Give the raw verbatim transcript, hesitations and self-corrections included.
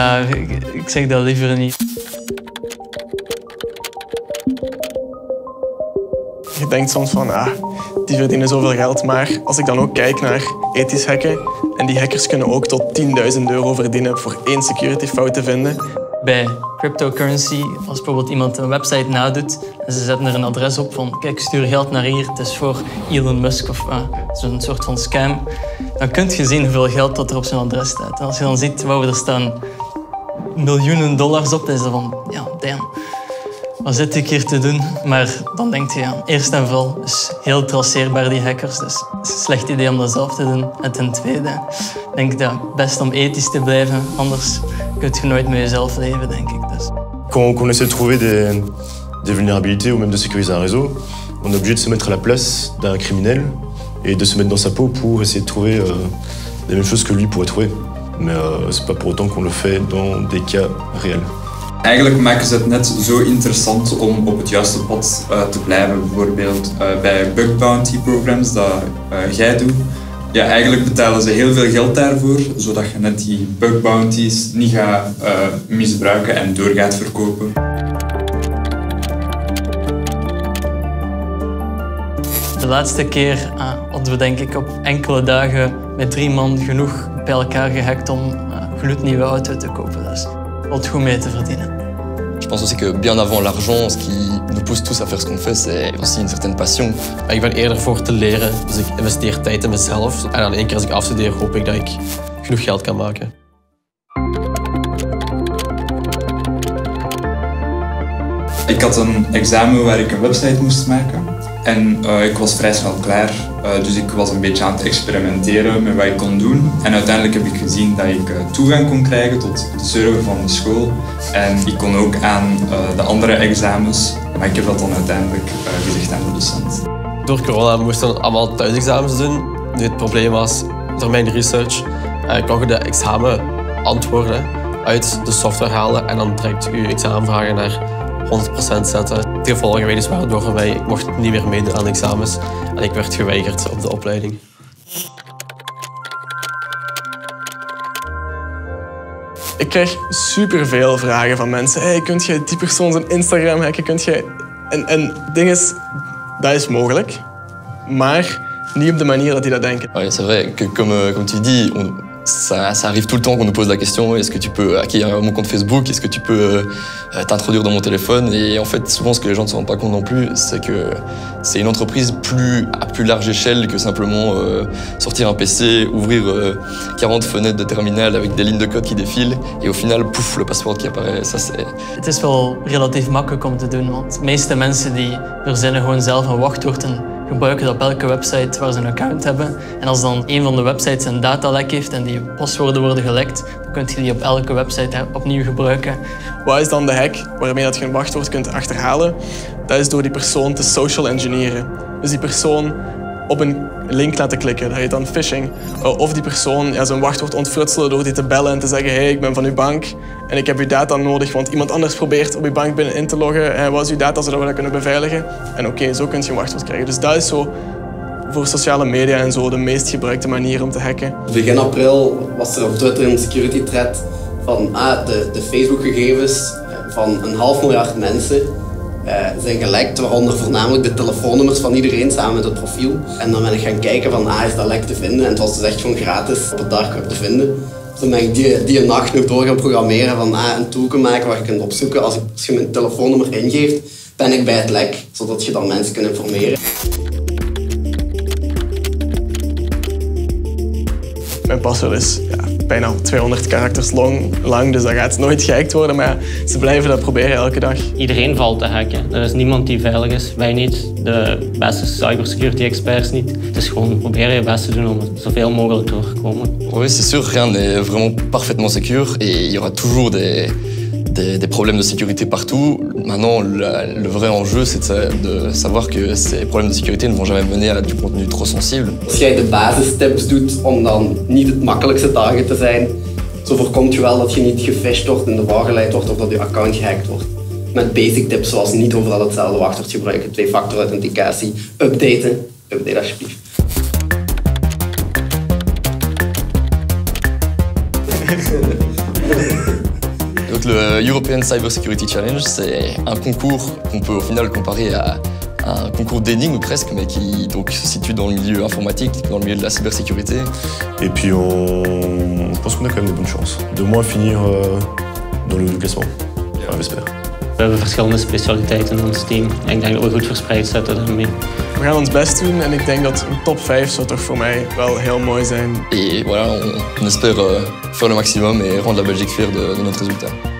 Ja, ik, ik zeg dat liever niet. Je denkt soms van, ah, die verdienen zoveel geld, maar als ik dan ook kijk naar ethisch hacken, en die hackers kunnen ook tot tienduizend euro verdienen voor één security fout te vinden. Bij cryptocurrency, als bijvoorbeeld iemand een website nadoet en ze zetten er een adres op van kijk, stuur geld naar hier, het is voor Elon Musk of uh, zo'n soort van scam, dan kun je zien hoeveel geld dat er op zijn adres staat. En als je dan ziet, wauw, er staan miljoenen dollars op, dan is dat van, ja, damn. Wat zit ik hier te doen? Maar dan denk je, ja, eerst en vooral is heel traceerbaar die hackers. Dus het is een slecht idee om dat zelf te doen. En ten tweede denk ik dat het best om ethisch te blijven. Anders kun je nooit met jezelf leven, denk ik. Dus. Quand on essaie de trouver des, des vulnérabilités ou même de sécuriser un réseau, on est obligé de se mettre à la place d'un criminel et de se mettre dans sa peau pour essayer de trouver euh, les mêmes choses que lui pourrait trouver. Mais euh, c'est pas pour autant qu'on le fait dans des cas réels. Eigenlijk maken ze het net zo interessant om op het juiste pad uh, te blijven. Bijvoorbeeld uh, bij bug bounty programs dat uh, jij doet. Ja, eigenlijk betalen ze heel veel geld daarvoor, zodat je net die bug bounties niet gaat uh, misbruiken en door gaat verkopen. De laatste keer uh, hadden we denk ik op enkele dagen met drie man genoeg bij elkaar gehackt om uh, een gloednieuwe auto te kopen. Dus wat goed mee te verdienen. Je pense aussi que bien avant l'argent, ce qui nous pousse tous à faire ce qu'on fait, c'est aussi une certaine passion. Ik ben eerder voor te leren, dus ik investeer tijd in mezelf. En dan één keer als ik afstudeer, hoop ik dat ik genoeg geld kan maken. Ik had een examen waar ik een website moest maken. En uh, ik was vrij snel klaar, uh, dus ik was een beetje aan het experimenteren met wat ik kon doen. En uiteindelijk heb ik gezien dat ik uh, toegang kon krijgen tot de server van de school. En ik kon ook aan uh, de andere examens, maar ik heb dat dan uiteindelijk uh, gezegd aan de docent. Door corona moesten we allemaal thuisexamens doen. Nu het probleem was, door mijn research, uh, kon je de examenantwoorden uit de software halen en dan direct je examenvragen naar honderd procent zetten. De gevolgen dus waren door voor mij. Ik mocht niet meer meedoen aan de examens en ik werd geweigerd op de opleiding. Ik krijg superveel vragen van mensen. Hey, kunt je die persoon zijn Instagram hacken? Kunt je... En, en het ding is, dat is mogelijk, maar niet op de manier dat die dat denken. Ouais, c'est vrai que comme, comme tu dis, on, ça, ça arrive tout le temps qu'on nous pose la question est-ce que tu peux hacker mon compte Facebook, est-ce que tu peux euh, t'introduire dans mon téléphone? Et en fait, souvent, ce que les gens ne se rendent pas compte non plus, c'est que c'est une entreprise plus, à plus large échelle que simplement euh, sortir un P C, ouvrir euh, quarante fenêtres de terminal avec des lignes de code qui défilent et au final, pouf, le password qui apparaît. Ça, c'est... Het is wel relatief makkelijk om te doen, want de meeste mensen die verzinnen gewoon zelf een wachtwoord en gebruiken dat op elke website waar ze een account hebben. En als dan een van de websites een datalek heeft en die paswoorden worden gelekt, dan kun je die op elke website opnieuw gebruiken. Wat is dan de hack waarmee dat je een wachtwoord kunt achterhalen? Dat is door die persoon te social engineeren. Dus die persoon op een link laten klikken, dat heet dan phishing. Of die persoon ja, zijn wachtwoord ontfrutselen door die te bellen en te zeggen hey, ik ben van uw bank en ik heb uw data nodig, want iemand anders probeert op uw bank binnen in te loggen. En wat is uw data, zodat we dat kunnen beveiligen? En oké, okay, zo kun je een wachtwoord krijgen. Dus dat is zo voor sociale media en zo de meest gebruikte manier om te hacken. Begin april was er op Twitter een security thread van ah, de, de Facebook-gegevens van een half miljard mensen uh, zijn gelekt, waaronder voornamelijk de telefoonnummers van iedereen samen met het profiel. En dan ben ik gaan kijken van ah, is dat lek te vinden en het was dus echt gewoon gratis op het dark web te vinden. Dus dan ben ik die, die een nacht nog door gaan programmeren van ah, een tool maken waar je kunt opzoeken. Als, ik, als je mijn telefoonnummer ingeeft, ben ik bij het lek, zodat je dan mensen kunt informeren. Mijn paswoord is ja, bijna tweehonderd karakters lang, lang, dus dat gaat nooit gehackt worden, maar ja, ze blijven dat proberen elke dag. Iedereen valt te hacken. Er is niemand die veilig is. Wij niet, de beste cybersecurity experts niet. Het is gewoon proberen je best te doen om er zoveel mogelijk door te komen. Oui, c'est sûr, rien n'est vraiment parfaitement sécure et il y aura toujours des, des, des problèmes de sécurité partout. Maintenant, la, le vrai enjeu, c'est de, de savoir que ces problèmes de sécurité ne vont jamais mener à du contenu trop sensible. Als jij de basistips doet om dan niet het makkelijkste target te zijn, zo voorkomt je wel dat je niet gefisht wordt, in de war geleid wordt of dat je account gehackt wordt. Met basic tips zoals niet overal hetzelfde wachtwoord gebruiken, twee-factor authenticatie, updaten, update alsjeblieft. le European Cyber Security Challenge, c'est un concours qu'on peut au final comparer à un concours d'énigmes presque, mais qui donc, se situe dans le milieu informatique, dans le milieu de la cybersécurité. Et puis on, je pense qu'on a quand même de bonnes chances de moins finir euh, dans le classement, enfin, j'espère. We hebben verschillende specialiteiten in ons team. Ik denk dat we goed verspreid zitten daarmee. We gaan ons best doen en ik denk dat een top vijf zou toch voor mij wel heel mooi zijn. Et voilà, on, on espère euh, faire le maximum et rendre la Belgique fière de, de notre résultat.